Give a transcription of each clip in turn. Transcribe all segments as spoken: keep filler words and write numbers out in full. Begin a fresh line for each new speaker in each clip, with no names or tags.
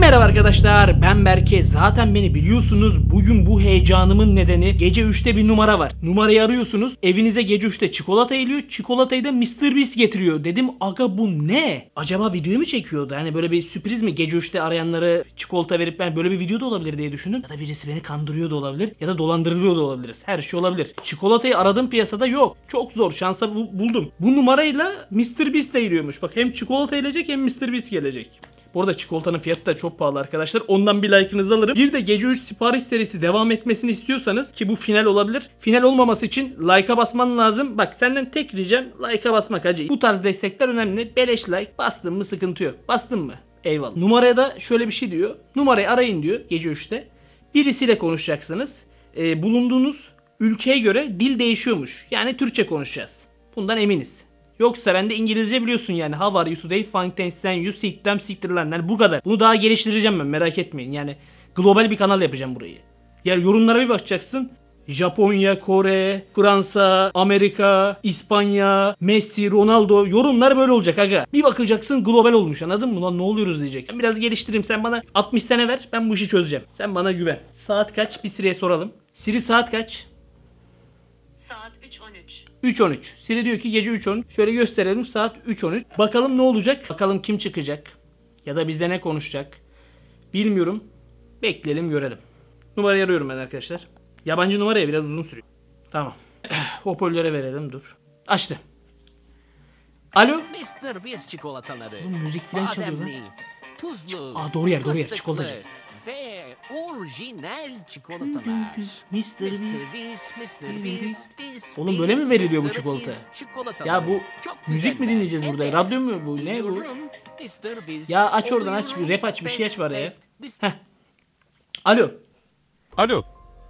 Merhaba arkadaşlar, ben Berke. Zaten beni biliyorsunuz. Bugün bu heyecanımın nedeni gece üçte bir numara var. Numarayı arıyorsunuz, evinize gece üçte çikolata geliyor. Çikolatayı da mister Beast getiriyor. Dedim aga bu ne? Acaba videoyu mu çekiyordu? Hani böyle bir sürpriz mi? Gece üçte arayanları çikolata verip ben böyle bir video da olabilir diye düşündüm. Ya da birisi beni kandırıyor da olabilir. Ya da dolandırılıyor da olabiliriz. Her şey olabilir. Çikolatayı aradım, piyasada yok. Çok zor, şansa bu buldum. Bu numarayla mister Beast de geliyormuş. Bak hem çikolata gelecek hem mister Beast gelecek. Bu arada çikolatanın fiyatı da çok pahalı arkadaşlar. Ondan bir like'ınızı alırım. Bir de gece üç sipariş serisi devam etmesini istiyorsanız, ki bu final olabilir. Final olmaması için like'a basman lazım. Bak senden tek ricam like'a basmak hacı. Bu tarz destekler önemli. Beleş like. Bastın mı sıkıntı yok. Bastın mı? Eyvallah. Numaraya da şöyle bir şey diyor. Numarayı arayın diyor gece üçte. Birisiyle konuşacaksınız. Ee, bulunduğunuz ülkeye göre dil değişiyormuş. Yani Türkçe konuşacağız. Bundan eminiz. Yoksa ben de İngilizce biliyorsun yani. How are you today? Fine thanks and you sit them siktir lan. Yani bu kadar. Bunu daha geliştireceğim ben, merak etmeyin. Yani global bir kanal yapacağım burayı. Yani yorumlara bir bakacaksın. Japonya, Kore, Fransa, Amerika, İspanya, Messi, Ronaldo. Yorumlar böyle olacak aga. Bir bakacaksın global olmuş, anladın mı? Lan ne oluyoruz diyeceksin. Biraz geliştireyim, sen bana altmış sene ver, ben bu işi çözeceğim. Sen bana güven. Saat kaç? Bir Siri'ye soralım. Siri saat kaç?
Saat üç on üç.
üç on üç. Siri diyor ki gece üç on üç. Şöyle gösterelim, saat üç on üç. Bakalım ne olacak? Bakalım kim çıkacak? Ya da bizde ne konuşacak? Bilmiyorum. Bekleyelim görelim. Numarayı arıyorum ben arkadaşlar. Yabancı numaraya biraz uzun sürüyor. Tamam. Hoparlöre verelim, dur. Açtı. Alo.
mister Beast çikolataları.
Oğlum, müzik falan çalıyor lan.
Bademli, tuzlu,
Aa, doğru yer, doğru yer.
fıstıklı
Çikolatacı.
ve orijinal çikolatalar.
mister
mister
Beast.
Beast, mister Beast, Beast,
Oğlum böyle mi
Beast,
veriliyor bu
mister
çikolata?
Beast çikolataları.
Ya bu
Çok
müzik mi
güzeller.
dinleyeceğiz burada?
Evet.
Radyo mu bu? Ne bu?
Biliyorum, mister Beast.
Ya aç oradan, aç bir
Oluyorum,
rap aç, bir şey aç bari ya.
best, best.
Heh. Alo.
Alo.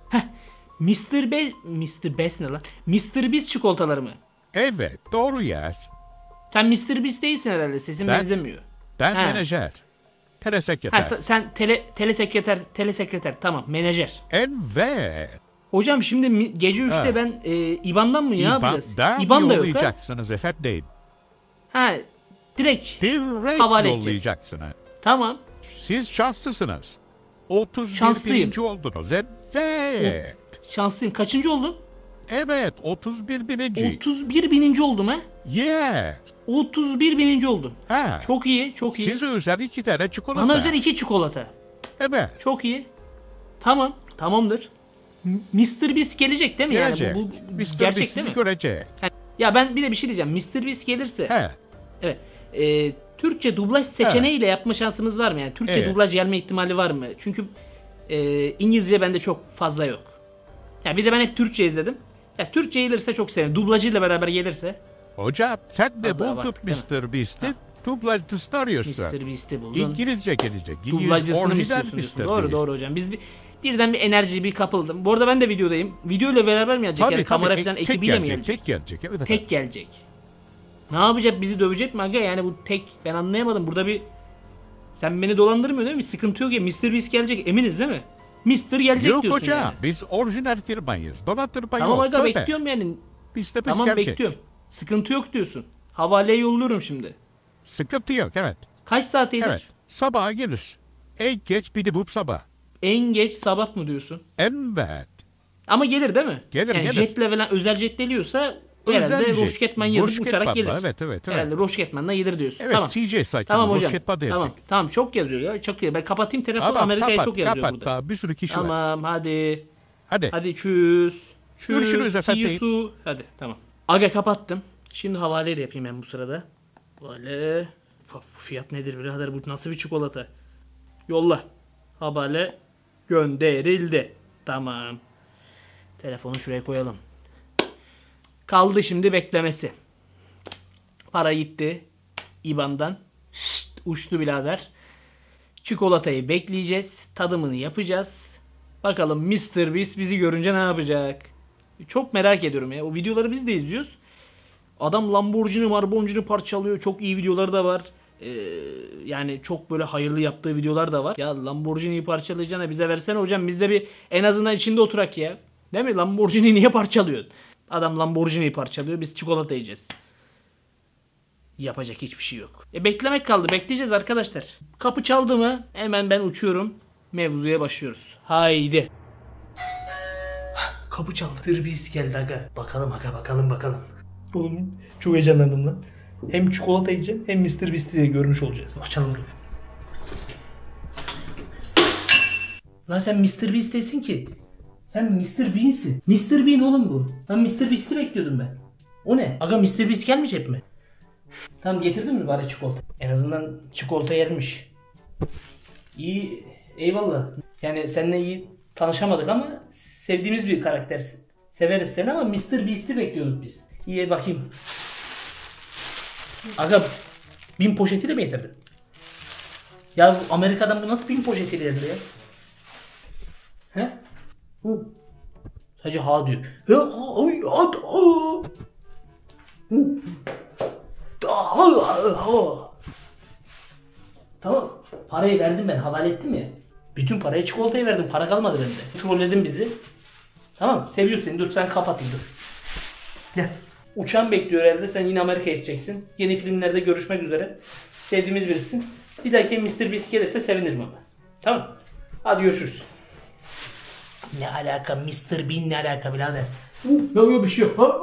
mister Be mister Beast ne lan? mister Beast çikolataları mı?
Evet, doğru yer.
Sen mister Beast değilsin herhalde. Sesin
Ben-
benzemiyor.
Ben
Ha.
menajer. Telesekreter.
Ha, ta- sen tele telesekreter telesekreter tamam, menajer.
Evet.
Hocam şimdi mi- gece üçte
Ha.
ben e, İBAN'dan mı ne yapacağız?
İban'dan
İBAN da yok ha.
yollayacaksınız efendim.
Ha, direkt.
Direkt
Havale edeceğiz.
yollayacaksınız.
Tamam.
Siz şanslısınız. otuz
Şanslıyım.
birinci oldunuz. Evet.
Şanslıyım. Kaçıncı oldum?
Evet, otuz bir bininci.
otuz bir bininci oldum ha.
Yes.
otuz bir bininci oldum.
Ha.
Çok iyi, çok iyi.
Size özel iki tane çikolata.
Bana özel iki çikolata.
Evet.
Çok iyi. Tamam, tamamdır. M- mister Beast gelecek değil mi
Gelecek.
yani? Bu, bu
mister
gerçek
Beast
değil
sizi
mi?
görecek.
Yani- ya ben bir de bir şey diyeceğim. mister Beast gelirse,
He.
evet. E, Türkçe dublaj seçeneğiyle yapma şansımız var mı? Yani Türkçe
Evet.
dublaj gelme ihtimali var mı? Çünkü e, İngilizce bende çok fazla yok. Ya bir de ben hep Türkçe izledim. Ya Türkçe gelirse çok sevinirim. Dublajıyla beraber gelirse.
Hocam sen de
Az daha
bulduk
baktık, değil mi?
mister Beast'i. Dublajcısı arıyorsun.
mister Beast'i buldun.
İngilizce gelecek. İngiliz
Dublajcısını mı
orijinal
istiyorsun diyorsun?
mister
Doğru
Beast.
doğru hocam. Biz bir, birden bir enerji bir kapıldım. Bu arada ben de videodayım. Video ile beraber mi gelecek?
Tabii
Yani
tabii.
kamera
E,
falan
tek
ekibiyle mi
gelecek,
gelecek?
tek gelecek. Evet,
Tek gelecek. Ne yapacak? Bizi dövecek mi aga? Yani bu tek, ben anlayamadım. Burada bir, sen beni dolandırmıyorsun değil mi? Bir sıkıntı yok ya. mister Beast gelecek. Eminiz değil mi? mister gelecek
Yok
diyorsun
hocam,
yani.
biz orijinal firmayız. Dolandırma
Tamam
yok.
aga,
Tabii.
bekliyorum yani.
Biz de biz
Tamam
gelecek.
bekliyorum. Sıkıntı yok diyorsun. Havaleye yolluyorum şimdi.
Sıkıntı yok, evet.
Kaç saat gelir?
Evet. Sabaha gelir. En geç bir de bu sabah.
En geç sabah mı diyorsun?
Evet.
Ama gelir değil mi?
Gelir,
yani
gelir.
jetle falan özel jet geliyorsa
Özel
herhalde
jet.
Roşketman yazıp
Roşketman'la,
uçarak gelir.
evet, evet, evet.
Herhalde Roşketman'la gelir diyorsun.
Evet,
Tamam.
C J sakin.
Tamam hocam.
Roşetman da
Tamam.
yapacak.
Tamam çok yazıyor ya. Çok iyi. Ben kapatayım telefonu.
Tamam,
Amerika'ya
kapat,
çok yazıyor
kapat.
burada.
Daha bir sürü kişi var.
Tamam hadi.
Hadi.
Hadi çüz. Çüz.
Görüşürüz
see
efendim.
you soon. Hadi tamam. Aga kapattım. Şimdi havale de yapayım ben bu sırada. Böyle. Bak, bu fiyat nedir birader, bu nasıl bir çikolata? Yolla. Havale gönderildi. Tamam. Telefonu şuraya koyalım. Kaldı şimdi beklemesi. Para gitti. İBAN'dan. Şşt, uçtu birader. Çikolatayı bekleyeceğiz. Tadımını yapacağız. Bakalım mister Beast bizi görünce ne yapacak? Çok merak ediyorum ya. O videoları biz de izliyoruz. Adam Lamborghini, Marbonghini parçalıyor. Çok iyi videoları da var. Ee, yani çok böyle hayırlı yaptığı videolar da var. Ya Lamborghini'yi parçalayacağına bize versene hocam. Biz de bir en azından içinde oturak ya. Değil mi? Lamborghini'yi niye parçalıyorsun? Adam Lamborghini'yi parçalıyor. Biz çikolata yiyeceğiz. Yapacak hiçbir şey yok. E beklemek kaldı. Bekleyeceğiz arkadaşlar. Kapı çaldı mı hemen ben uçuyorum. Mevzuya başlıyoruz. Haydi. Kapı çaldı. Tırbiz geldi aga. Bakalım aga bakalım bakalım. Oğlum çok heyecanlandım lan. Hem çikolata yiyeceğim hem mister Beast'i de görmüş olacağız. Açalım dur. Lan sen mister Beast desin ki. Sen mister Bean'sin. mister Bean oğlum bu. Lan mister Beast'i bekliyordum ben. O ne? Aga mister Beast gelmeyecek mi? Tamam getirdin mi bari çikolata? En azından çikolata yermiş. İyi eyvallah. Yani seninle iyi tanışamadık ama sevdiğimiz bir karaktersin. Severiz seni ama mister Beast'i bekliyorduk biz. İyi bakayım. Aga bin poşetiyle mi getirdin? Ya bu Amerika'dan bu nasıl bin poşetiyle gelir ya? He? Hı. Sadece ha diyor. Tamam. Parayı verdim ben. Havale ettim ya. Bütün parayı çikolataya verdim. Para kalmadı bende. Trolledin bizi. Tamam. Seviyorsun seni. Dur sen kapatayım dur. Gel. Uçağın bekliyor herhalde. Sen yine Amerika'ya gideceksin. Yeni filmlerde görüşmek üzere. Sevdiğimiz birisin. Bir dahaki mister Beast gelirse sevinirim ama. Tamam. Hadi görüşürüz. Ne alaka mister Bean ne alaka birader? Yok yok bir şey yok.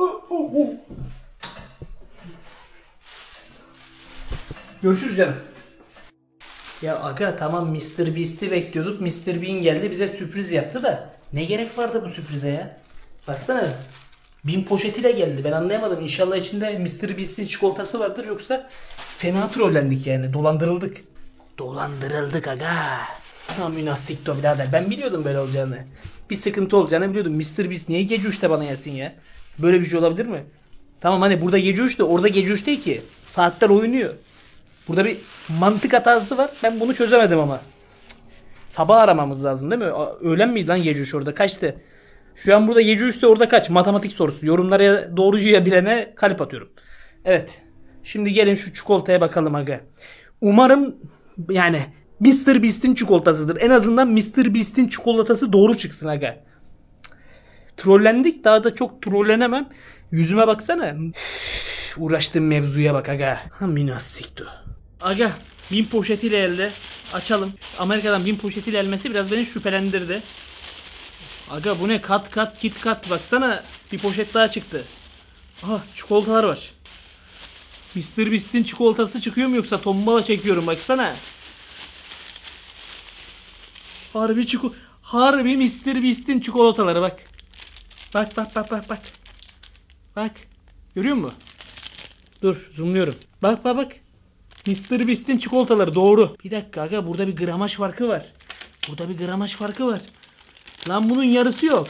Görüşürüz canım. Ya aga tamam mister Beast'i bekliyorduk. mister Bean geldi bize sürpriz yaptı da. Ne gerek vardı bu sürprize ya? Baksana. Bin poşetiyle geldi. Ben anlayamadım. İnşallah içinde mister Beast'in çikolatası vardır. Yoksa fena trollendik yani. Dolandırıldık. Dolandırıldık aga. Ha münassikto birader. Ben biliyordum böyle olacağını. Bir sıkıntı olacağını biliyordum. mister Beast niye gece üçte bana gelsin ya? Böyle bir şey olabilir mi? Tamam hani burada gece üçte orada gece üç değil ki. Saatler oynuyor. Burada bir mantık hatası var. Ben bunu çözemedim ama. Cık. Sabah aramamız lazım değil mi? Öğlen miydi lan gece üç orada? Kaçtı? Şu an burada gece üçte orada kaç? Matematik sorusu. Yorumlara doğrucuya bilene kalp atıyorum. Evet. Şimdi gelin şu çikolataya bakalım aga. Umarım yani mister Beast'in çikolatasıdır. En azından mister Beast'in çikolatası doğru çıksın aga. Trollendik. Daha da çok trollenemem. Yüzüme baksana. Üf, uğraştığım mevzuya bak aga. Ha münassiktu. Aga bin poşetiyle elde. Açalım. Amerika'dan bin poşetiyle elmesi biraz beni şüphelendirdi. Aga bu ne? Kat kat kit kat. Baksana bir poşet daha çıktı. Aha çikolatalar var. mister Beast'in çikolatası çıkıyor mu yoksa tombala çekiyorum baksana. Harbi çiko Harbi mister Beast'in çikolataları bak. Bak bak bak bak bak. Bak. Görüyor musun? Dur zoomluyorum. Bak bak bak. mister Beast'in çikolataları doğru. Bir dakika aga burada bir gramaj farkı var. Burada bir gramaj farkı var. Lan bunun yarısı yok.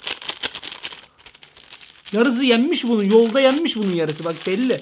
Yarısı yenmiş bunun. Yolda yenmiş bunun yarısı. Bak belli.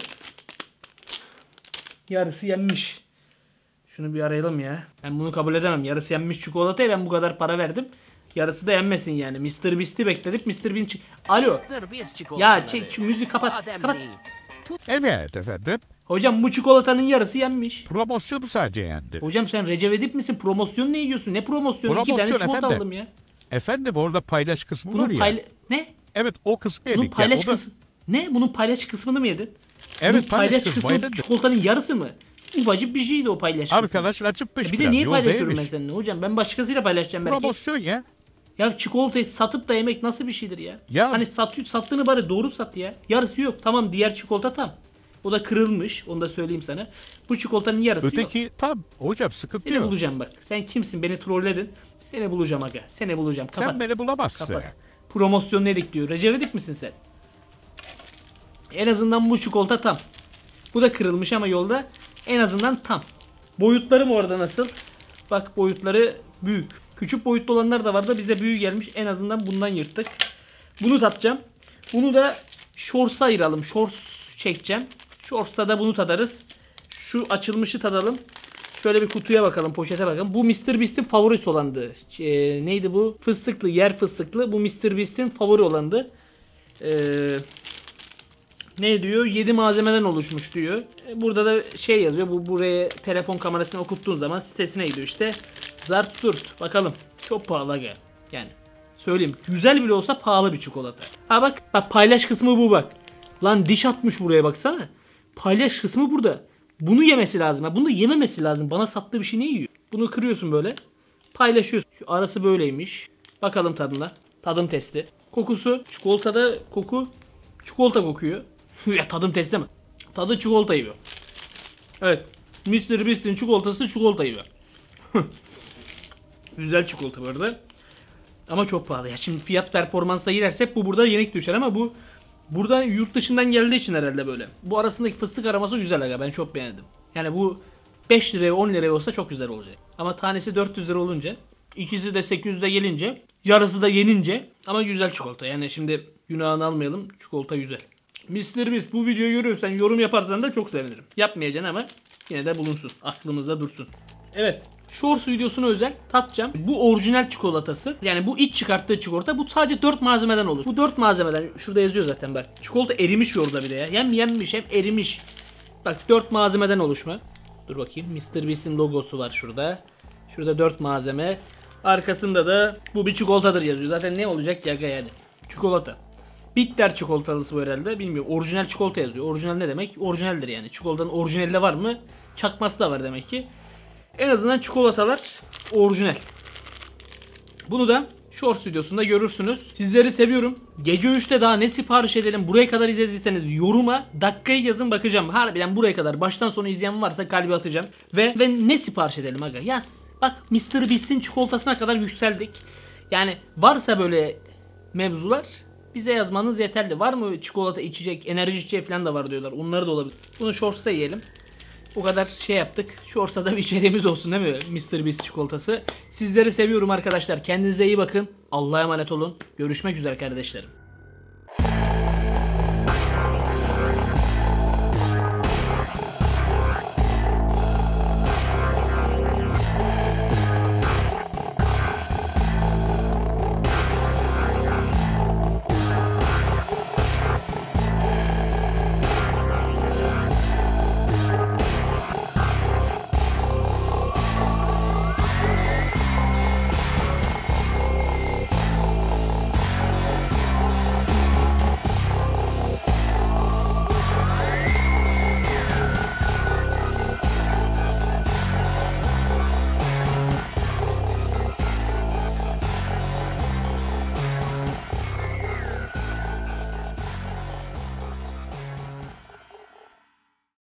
Yarısı yenmiş. Şunu bir arayalım ya. Ben bunu kabul edemem. Yarısı yenmiş çikolataya ben bu kadar para verdim. Yarısı da yenmesin yani. mister Beast'i bekledik. mister Bean çık. Alo. Ya çek şu müziği kapat. Kapat.
Evet efendim.
Hocam bu çikolatanın yarısı yenmiş.
Promosyon sadece yendi.
Hocam sen Recep Edip misin? Promosyon ne yiyorsun? Ne promosyonu? İki
Promosyon
tane çikolata
efendim.
aldım ya.
Efendim orada paylaş kısmı
Bunun
var ya.
payla... Ne?
Evet o kısmı yedik
Bunun
ya.
paylaş
O da-
kısmı... Ne? Bunun paylaş kısmını mı yedin?
Evet
Bunun
paylaş kısmı
kısmı
yedik.
çikolatanın yarısı mı? Ufacık bir şeydi o paylaş kısmı.
Arkadaşlar acıkmış
Bir
biraz.
de niye
yol
paylaşıyorum ben
değilmiş.
seninle hocam? Ben başkasıyla paylaşacağım belki.
Promosyon ya.
Ya çikolatayı satıp da yemek nasıl bir şeydir ya?
Ya-
Hani sat, sattığını bari doğru sat ya. Yarısı yok. Tamam diğer çikolata tam. O da kırılmış. Onu da söyleyeyim sana. Bu çikolatanın yarısı yok.
Öteki tam hocam sıkıntı
Seni
yok.
bulacağım bak. Sen kimsin? Beni trolledin. Seni bulacağım aga. Seni bulacağım. Kapat.
Sen beni bulamazsın.
Kapat. Promosyon nedik diyor. Recep Edik misin sen? En azından bu çikolata tam. Bu da kırılmış ama yolda. En azından tam. Boyutları mı orada nasıl? Bak boyutları büyük. Küçük boyutlu olanlar da var da bize büyük gelmiş. En azından bundan yırttık. Bunu tatacağım. Bunu da shorts'a ayıralım. Shorts çekeceğim. Shorts'ta da bunu tadarız. Şu açılmışı tadalım. Şöyle bir kutuya bakalım, poşete bakalım. Bu mister Beast'in favorisi olandı. Ee, neydi bu? Fıstıklı, yer fıstıklı. Bu mister Beast'in favori olandı. Ee, ne diyor? yedi malzemeden oluşmuş diyor. Burada da şey yazıyor. Bu buraya telefon kamerasını okuttuğun zaman sitesine gidiyor işte. Zart turt. Bakalım. Çok pahalı aga. Yani söyleyeyim. Güzel bile olsa pahalı bir çikolata. Ha bak. Bak paylaş kısmı bu bak. Lan diş atmış buraya baksana. Paylaş kısmı burada. Bunu yemesi lazım. Ya bunu da yememesi lazım. Bana sattığı bir şey ne yiyor? Bunu kırıyorsun böyle. Paylaşıyorsun. Şu arası böyleymiş. Bakalım tadına. Tadım testi. Kokusu. Çikolatada koku. Çikolata kokuyor. Ya tadım testi mi? Tadı çikolata yiyor. Evet. mister Beast'in çikolatası çikolata yiyor. Güzel çikolata bu arada. Ama çok pahalı ya. Şimdi fiyat performansa girersek bu burada yenik düşer ama bu buradan yurt dışından geldiği için herhalde böyle. Bu arasındaki fıstık aroması güzel aga. Ben çok beğendim. Yani bu beş liraya on liraya olsa çok güzel olacak. Ama tanesi dört yüz lira olunca, ikisi de sekiz yüze gelince, yarısı da yenince ama güzel çikolata. Yani şimdi günahını almayalım. Çikolata güzel. mister Beast bu videoyu görüyorsan yorum yaparsan da çok sevinirim. Yapmayacaksın ama yine de bulunsun. Aklımızda dursun. Evet. Shorts videosuna özel tatacağım. Bu orijinal çikolatası. Yani bu iç çıkarttığı çikolata. Bu sadece dört malzemeden olur. Bu dört malzemeden. Şurada yazıyor zaten bak. Çikolata erimiş orada bir de ya. Hem yenmiş hem erimiş. Bak dört malzemeden oluşma. Dur bakayım. mister Beast'in logosu var şurada. Şurada dört malzeme. Arkasında da bu bir çikolatadır yazıyor. Zaten ne olacak ya yani. Çikolata. Bitter çikolatalısı bu herhalde. Bilmiyorum. Orijinal çikolata yazıyor. Orijinal ne demek? Orijinaldir yani. Çikolatanın orijinali de var mı? Çakması da var demek ki. En azından çikolatalar orijinal. Bunu da Shorts videosunda görürsünüz. Sizleri seviyorum. Gece üçte daha ne sipariş edelim? Buraya kadar izlediyseniz yoruma dakikayı yazın, bakacağım. Harbiden buraya kadar baştan sona izleyen varsa kalbi atacağım. Ve, ve ne sipariş edelim aga? Yaz. Bak mister Beast'in çikolatasına kadar yükseldik. Yani varsa böyle mevzular bize yazmanız yeterli. Var mı çikolata, içecek, enerji içeceği falan da var diyorlar. Onları da olabilir. Bunu Shorts'ta yiyelim. O kadar şey yaptık. Shorts'ta da bir içeriğimiz olsun değil mi? mister Beast çikolatası. Sizleri seviyorum arkadaşlar. Kendinize iyi bakın. Allah'a emanet olun. Görüşmek üzere kardeşlerim.